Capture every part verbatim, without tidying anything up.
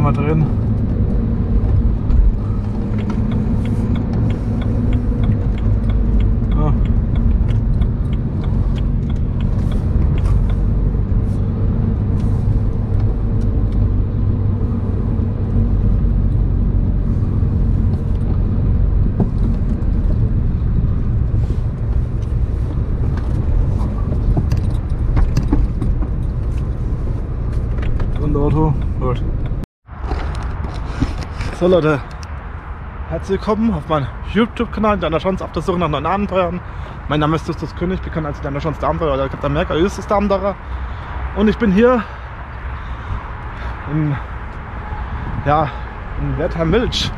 mal drehen. Ja. Und Auto. Gut. So Leute, herzlich willkommen auf meinem YouTube-Kanal Deiner Chance auf der Suche nach neuen Abenteuern. Mein Name ist Justus König, bekannt als Deiner Chance der Abenteurer oder Captain America, Justus der Abenteurer. Und ich bin hier in, ja, in Wertheim Village.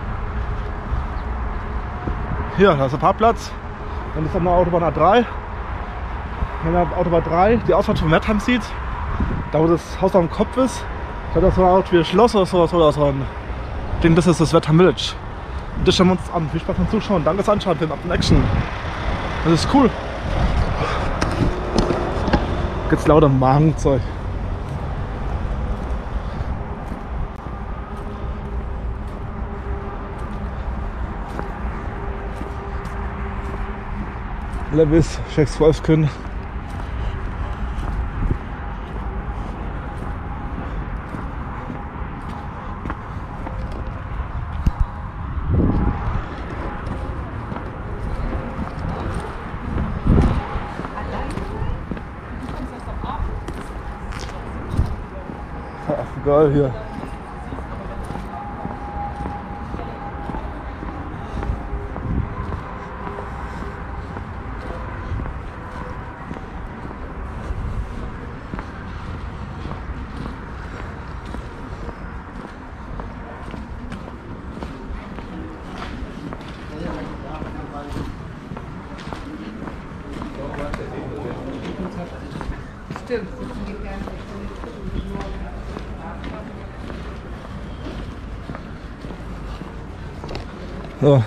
Hier, da ist der Parkplatz. Dann ist da eine Autobahn A drei. Wenn man Autobahn drei die Ausfahrt von Wertheim sieht, da wo das Haus am Kopf ist, da hat das so eine wie ein Schloss oder sowas oder so ein. Ich denke, das ist das Wertheim Village. Und das schauen wir uns an. Viel Spaß beim Zuschauen. Danke fürs Anschauen, Film ab in Action. Das ist cool. Jetzt lauter Magenzeug. Levis, Shakes Wolfskön. Ach, geil hier. Stimmt. So.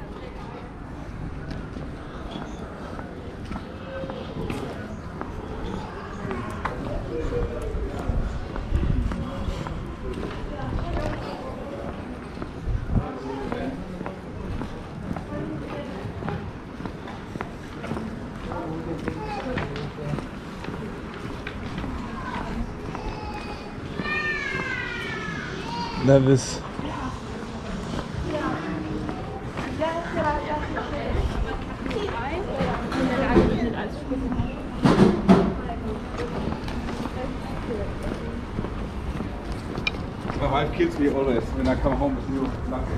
Levis. My wife kills me always when I come home with new luggage.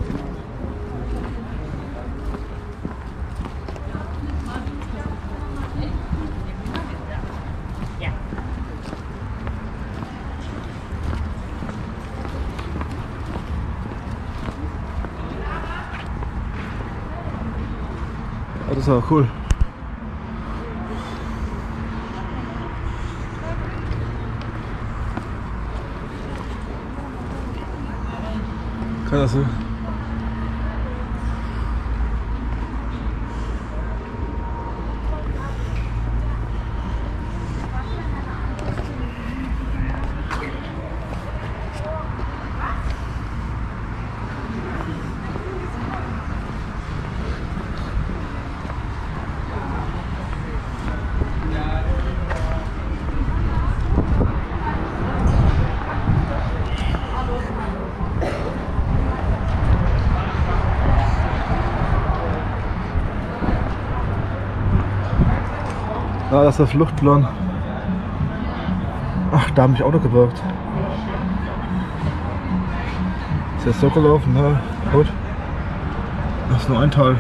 Das ist aber cool. Klasse. Ah, das ist der Fluchtplan. Ach, da habe ich Auto gebraucht. Ist jetzt so gelaufen, ne? Gut. Das ist nur ein Teil.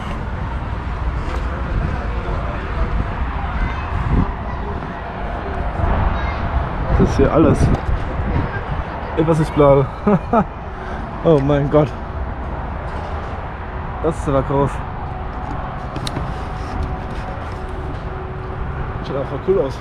Das ist hier alles. Was ich bleibe. Oh mein Gott. Das ist aber groß. Sieht einfach cool aus.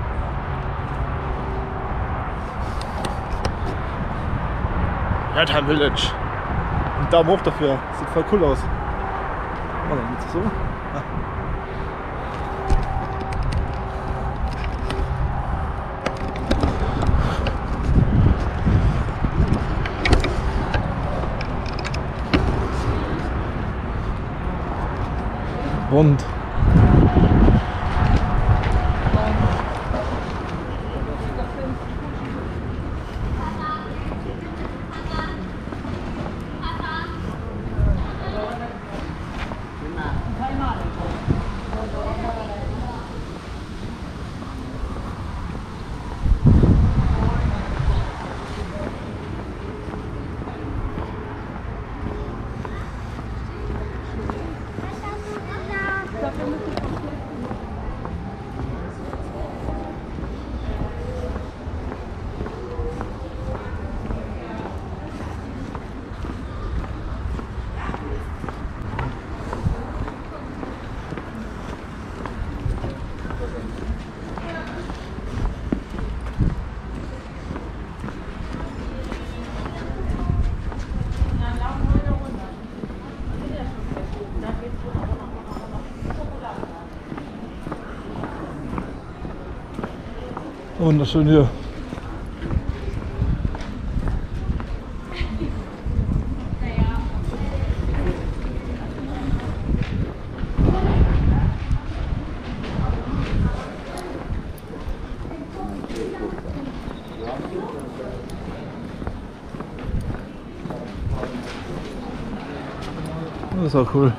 Wertheim Village. Ein Daumen hoch dafür. Sieht voll cool aus. Oh, dann geht's so. Ah. rund. Wunderschön hier. Das ist auch cool.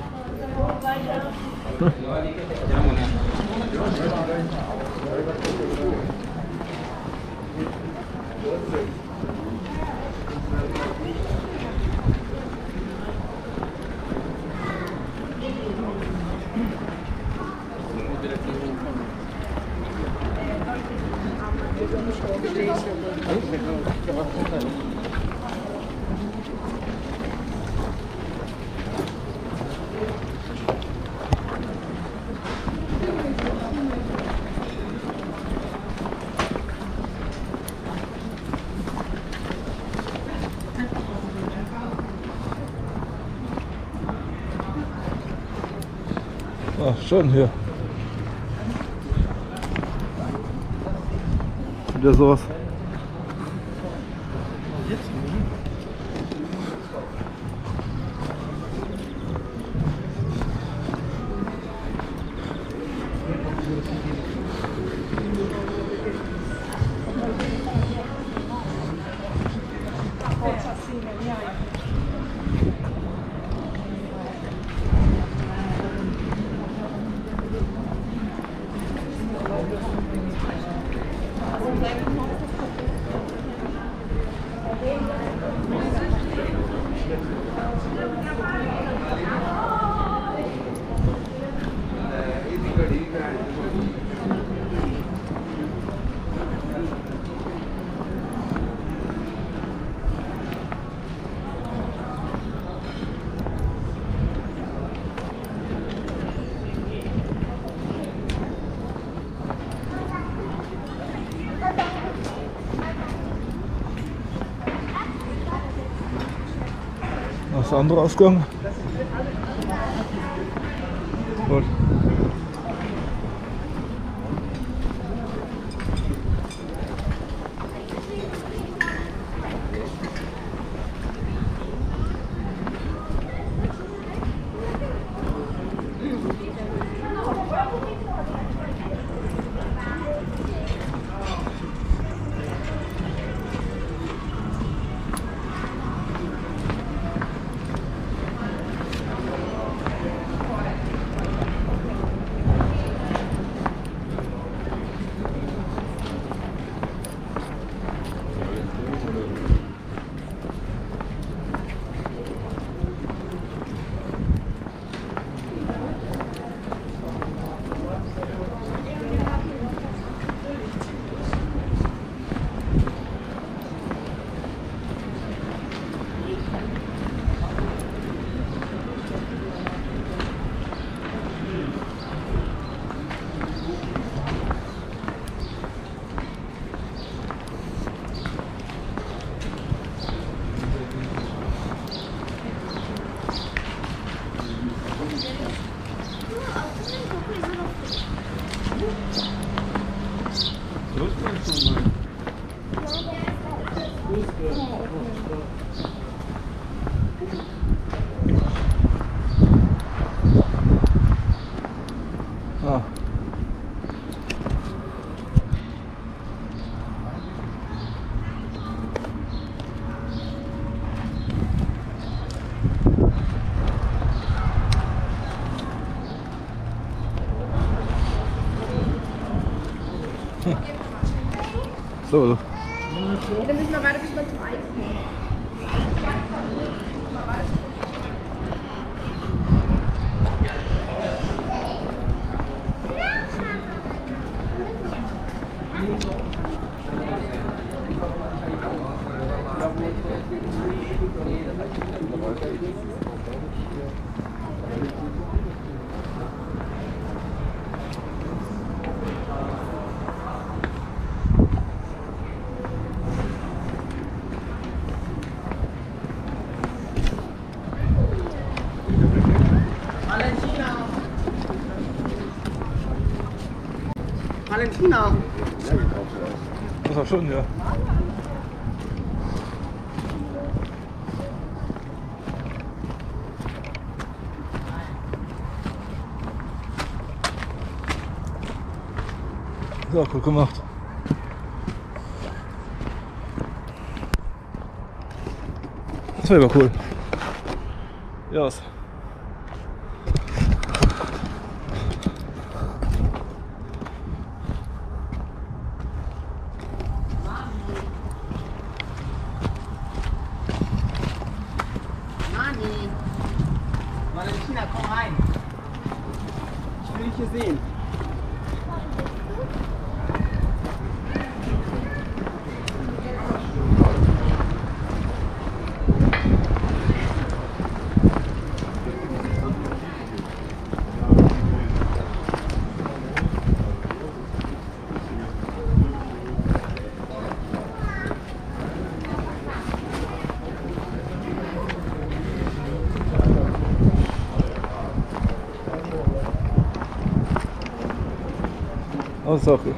Ah, schön hier. Wieder sowas. Das ist der andere Ausgang. Gut. So. Dann müssen wir weiter bis wir zum Eis kommen. Valentina. Das war schön, ja. Ja, cool gemacht. Das wäre aber cool. Ja. Was? Mani. Valentina, komm rein. Ich will dich hier sehen. Oh, das ist auch gut.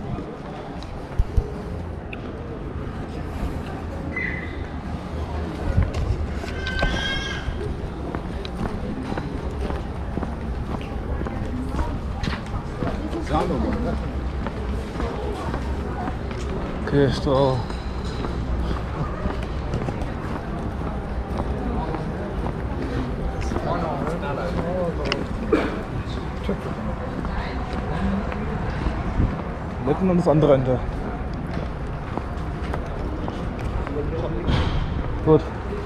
Okay, Stau. Mitten an das andere Ende. Gut.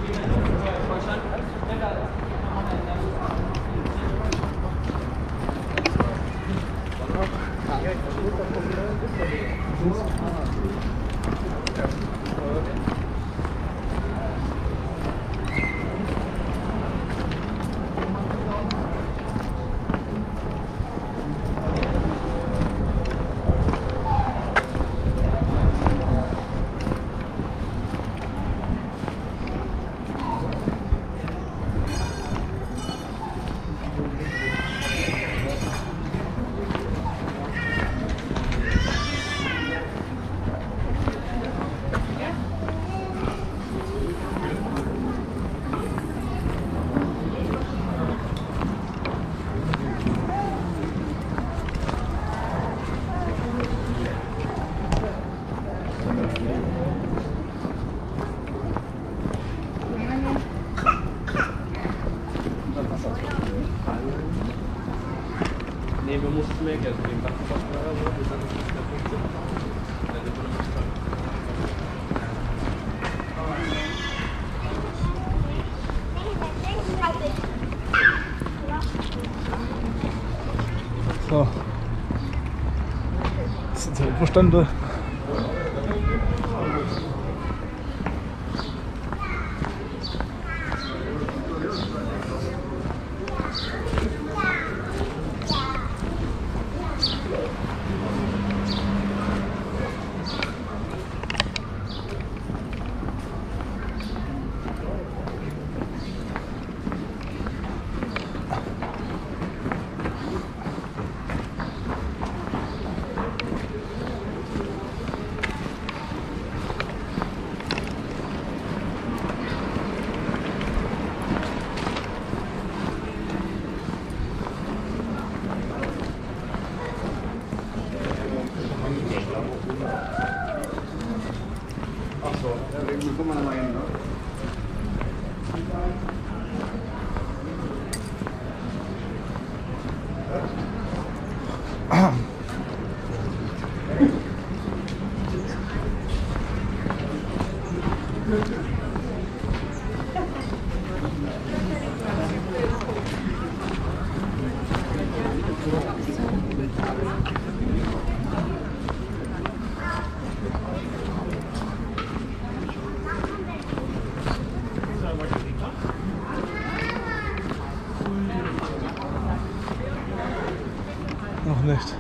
Nee, wir mussten mehr Geld nehmen. So. Das sind so Infostände. Guck mal nochmal hin, ne? Noch nicht.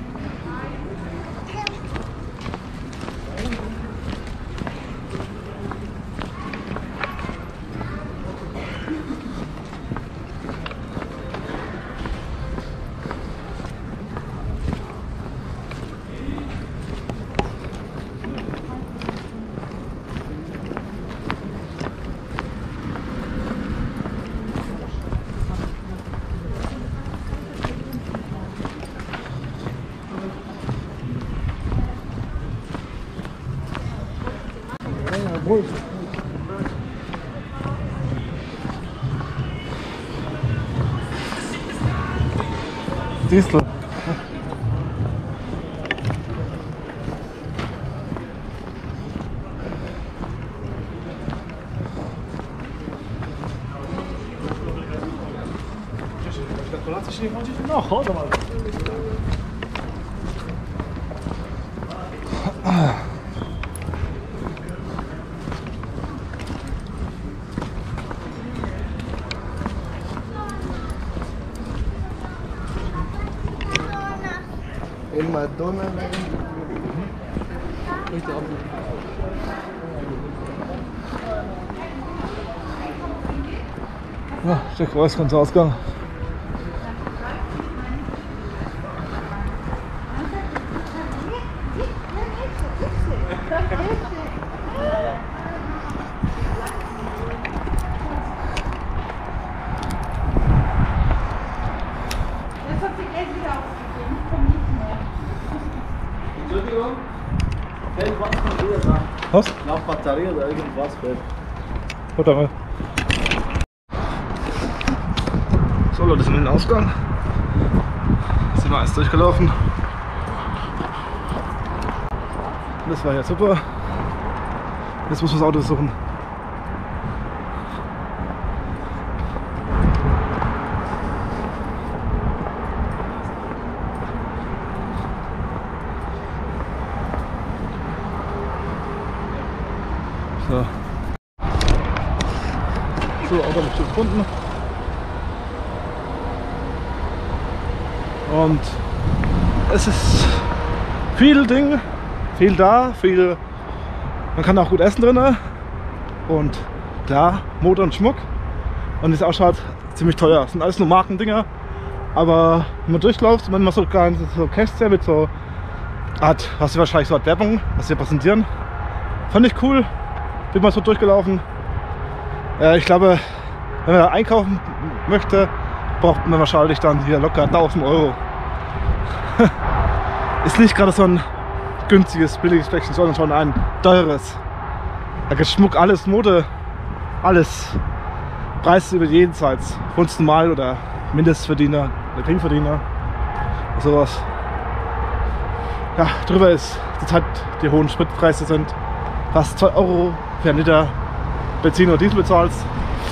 Siehst du? No, chodź mal. In Madonna. Ja, der Kreuzkontorausgang. Entschuldigung, fällt was von dir da? Was? Nach Batterie oder irgendwas fällt. Warte mal. So Leute, sind wir in den Ausgang. Sind wir alles durchgelaufen. Das war ja super. Jetzt muss man das Auto suchen. So. So, Auto habe ich gefunden. Und es ist viel Ding, viel da, viel. Man kann auch gut essen drin. Und klar, Mode und Schmuck. Und es ausschaut ziemlich teuer. Das sind alles nur Markendinger. Aber wenn man durchläuft, wenn man so kleine so Kästchen mit so Art, was sie wahrscheinlich so Art Werbung, was sie präsentieren. Fand ich cool. Bin mal so durchgelaufen. Äh, ich glaube, wenn man da einkaufen möchte, braucht man wahrscheinlich dann hier locker tausend Euro. Ist nicht gerade so ein günstiges, billiges Fläschchen, sondern schon ein teures. Da gibt Schmuck, alles, Mode, alles. Preise über jenseits. Kunst normal oder Mindestverdiener, oder Geringverdiener, sowas. Ja, drüber ist zurzeit die hohen Spritpreise sind. Fast zwei Euro für einen Liter Benzin oder Diesel bezahlst.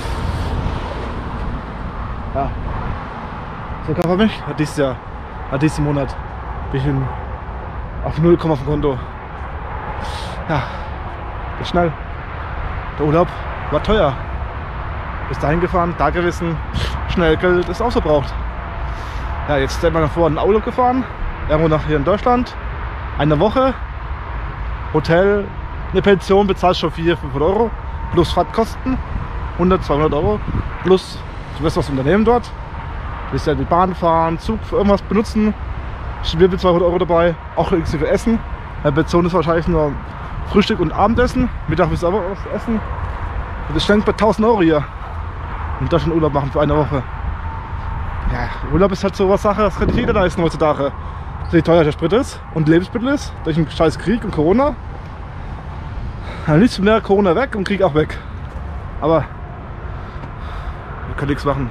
Ja. So kann man mich. Hat dieses Jahr, hat diesen Monat bin ich in, auf null Komma auf dem Konto. Ja, geht schnell. Der Urlaub war teuer. Bis dahin gefahren, da gewesen, schnell Geld ist auch so braucht. Ja, jetzt sind wir noch vor in den Urlaub gefahren. Irgendwo nach hier in Deutschland. Eine Woche. Hotel. Eine Pension bezahlst schon vierhundert, fünfhundert Euro plus Fahrtkosten, hundert, zweihundert Euro plus du wirst was unternehmen dort. Du wirst ja die Bahn fahren, Zug für irgendwas benutzen. Wir mit zweihundert Euro dabei, auch inklusive Essen. Eine Pension ist wahrscheinlich nur Frühstück und Abendessen. Mittag wirst du aber was essen. Und das schenkt bei tausend Euro hier. Und da schon Urlaub machen für eine Woche. Ja, Urlaub ist halt so was Sache, das kann nicht jeder leisten heutzutage. Wie teuer der Sprit ist und Lebensmittel ist, durch den scheiß Krieg und Corona. Am liebsten wäre Corona weg und Krieg auch weg. Aber wir können nichts machen.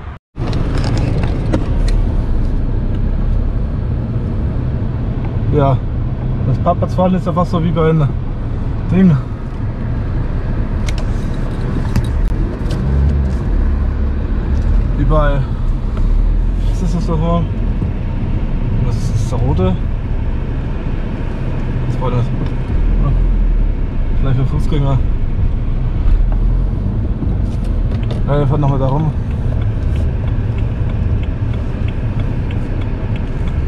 Ja, das Parkplatzfahren ist ja fast so wie bei einem Ding. Wie bei. Was ist das da vor? Was ist das, der rote? Was war das? Vielleicht für Fußgänger. Ja, wir fahren nochmal da rum.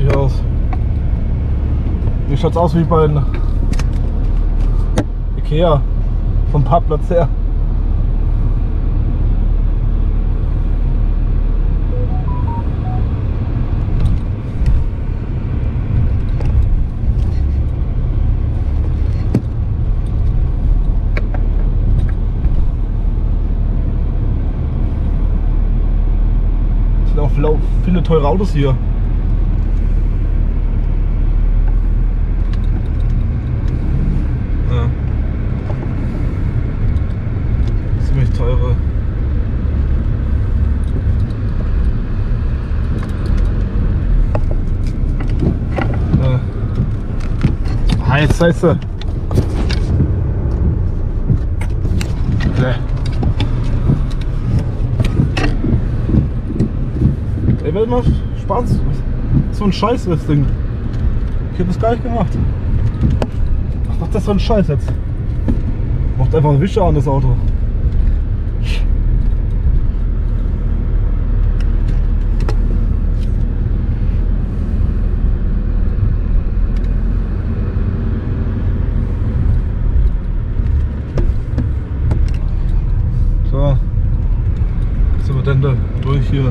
lustig aus. Hier schaut es aus wie bei einem Ikea vom Parkplatz her. Es sind auch viele teure Autos hier. Ja. Ziemlich teure. Ja. Ah, jetzt heißt er. Nee. Ey, wenn mal Spaß. So ein Scheiß das Ding. Ich hab das gar nicht gemacht. Ach, was ist das für ein Scheiß jetzt? Macht einfach einen Wischer an das Auto. So. Jetzt sind wir denn da durch hier.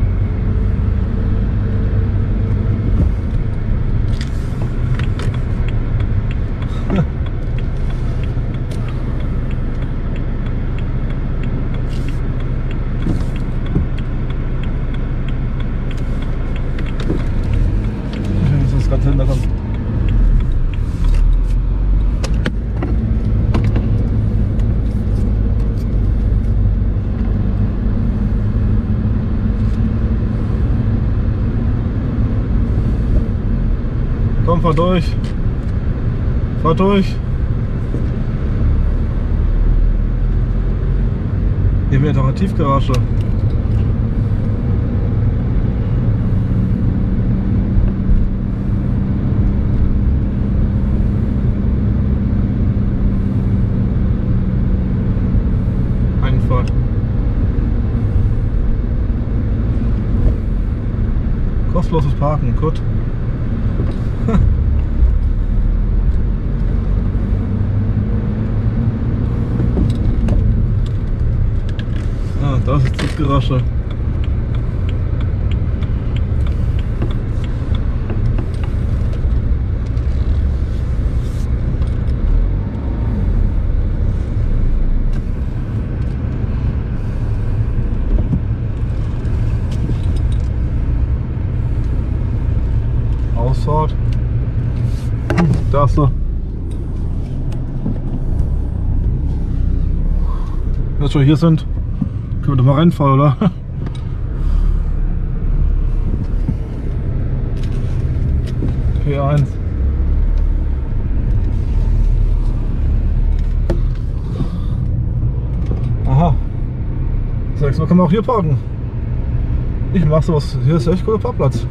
Ganz hinter kommt. Komm, fahr durch. Fahr durch. Hier wird doch eine Tiefgarage. Einfahrt. Kostenloses Parken, gut. Ah, das ist die Garage. Ausfahrt. Da ist er. Wenn wir schon hier sind, können wir doch mal reinfahren, oder? P eins. Aha. Das nächste Mal kann man auch hier parken. Ich mach sowas. Hier ist echt cooler Parkplatz.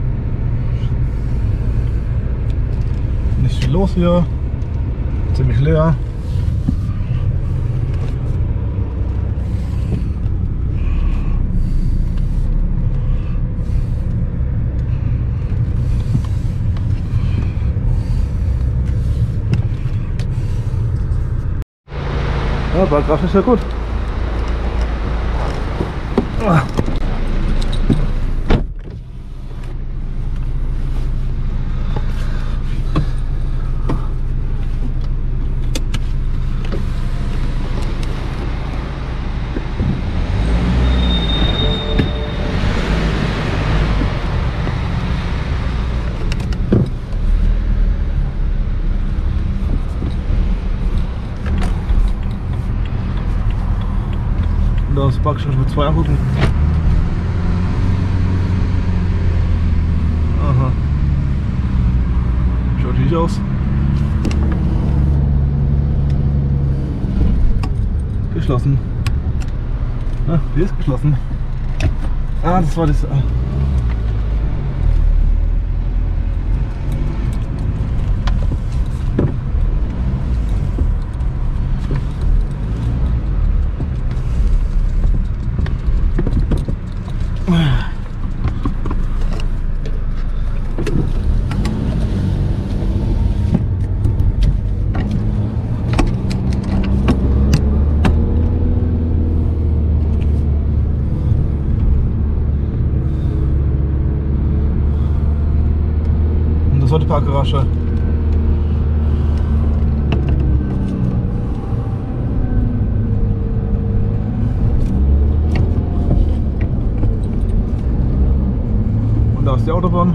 Nicht viel los hier. Ziemlich leer. Ja, Parkgraf ist ja gut. Ah. Da ist Parkschritt mit zwei Angucken. Aha. Schaut nicht aus. Geschlossen. Ah, die ist geschlossen. Ah, das war das. Ah. Das war die Parkgarage. Und da ist die Autobahn.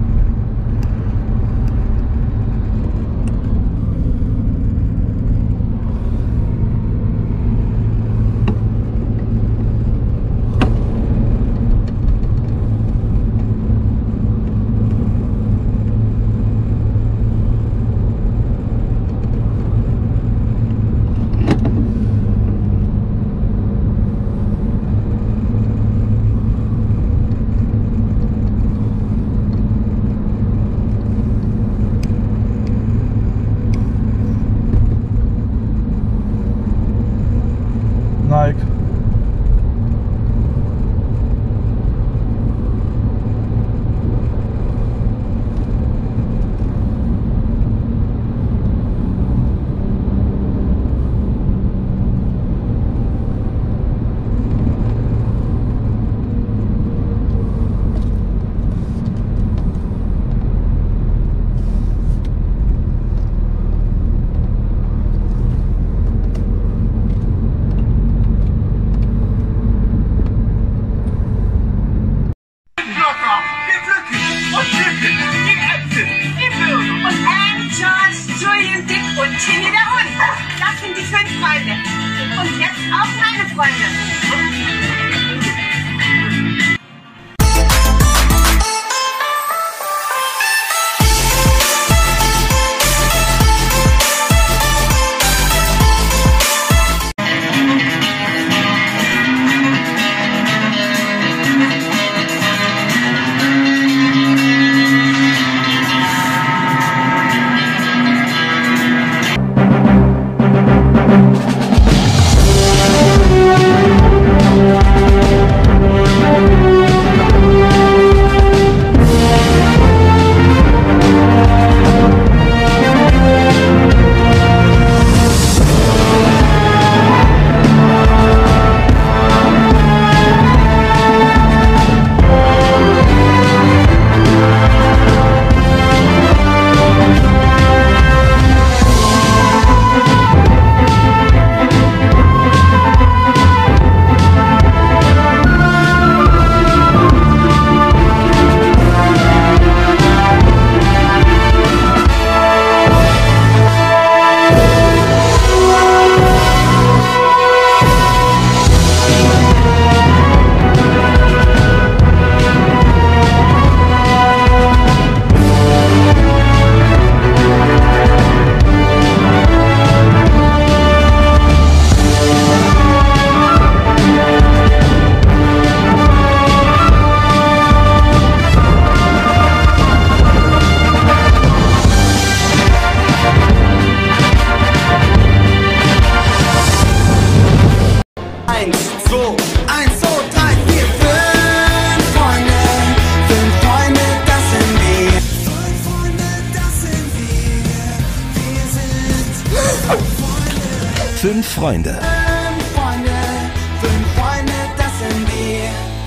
Nike. Julian, Dick und Timmy der Hund. Das sind die fünf Freunde. Und jetzt auch meine Freunde. Fünf Freunde.